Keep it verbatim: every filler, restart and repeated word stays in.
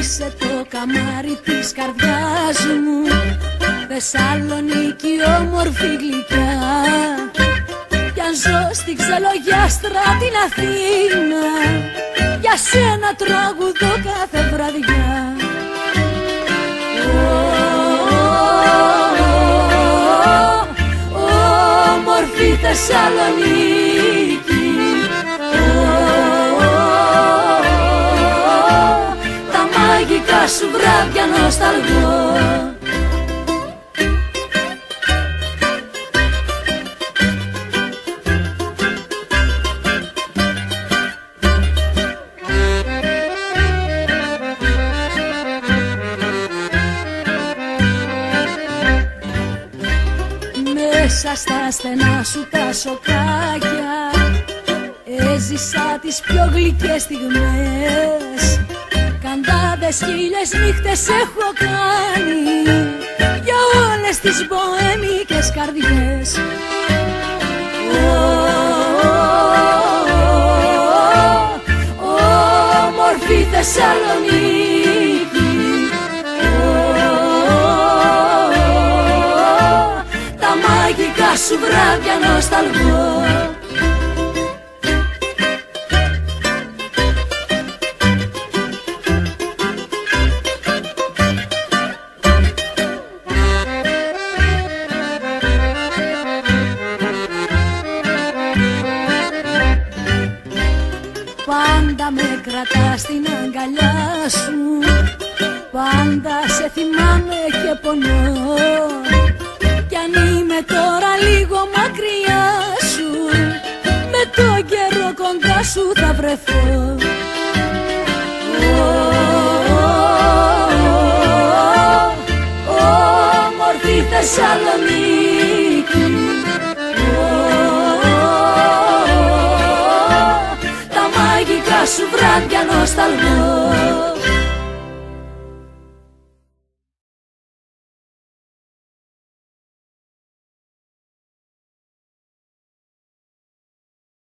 Είσαι το καμάρι της καρδιάς μου, Θεσσαλονίκη όμορφη γλυκιά. Κι αν ζω στην Ξελογιάστρα την Αθήνα, για σένα τραγουδώ κάθε βραδιά. Όμορφη Θεσσαλονίκη, τα μαγικά σου βράδια νοσταλγώ. Μέσα στα στενά σου τα σοκάκια έζησα τις πιο γλυκές στιγμές. Καντάδες χίλιες νύχτες έχω κάνει για όλες τις μποέμικες καρδιές. Όμορφη Θεσσαλονίκη, τα μαγικά σου βράδια νοσταλγώ. Πάντα με κρατάς στην αγκαλιά σου, πάντα σε θυμάμαι και πονώ. Κι αν είμαι τώρα λίγο μακριά σου, με τον καιρό κοντά σου θα βρεθώ. Όμορφη Θεσσαλονίκη, τα μαγικά σου βράδια νοσταλγώ.